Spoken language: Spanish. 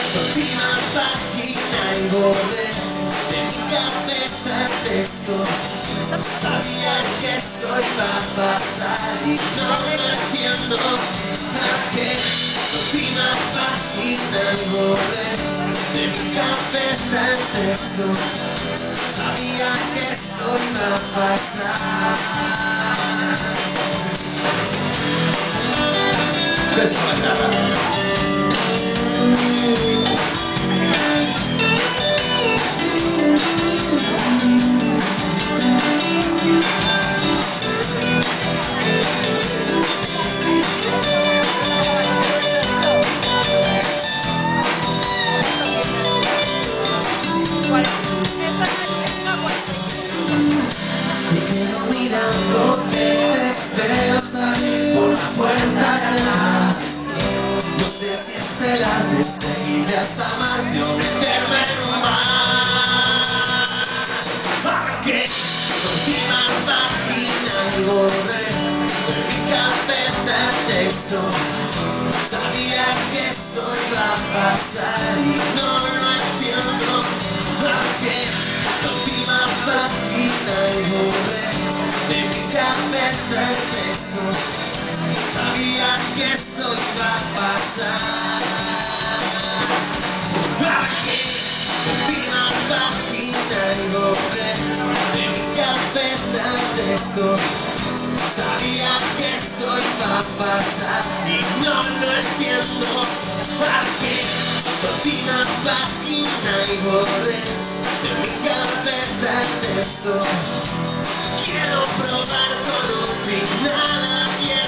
última página y borré de mi cabeza el texto. Sabía que esto iba a pasar y no lo entiendo. Marqué la última página y borré de mi cabeza el texto. Sabía que esto iba a pasar. Esto va a estar. Me quedo mirándote, te veo salir por la puerta de atrás. No sé si esperarte, seguirte hasta amarte o meterme en un mar. Marqué la última página y borré de mi cabeza el texto. Sabía que esto iba a pasar y no lo entiendo. Marqué la última página y borré de mi cabeza el texto. Sabía que esto iba a pasar. Marqué la última página y borré de mi cabeza el texto. Sabía que esto iba a pasar y no lo entiendo. Marqué la última página y borré de mi cabeza el texto. Quiero probar con un final abierto.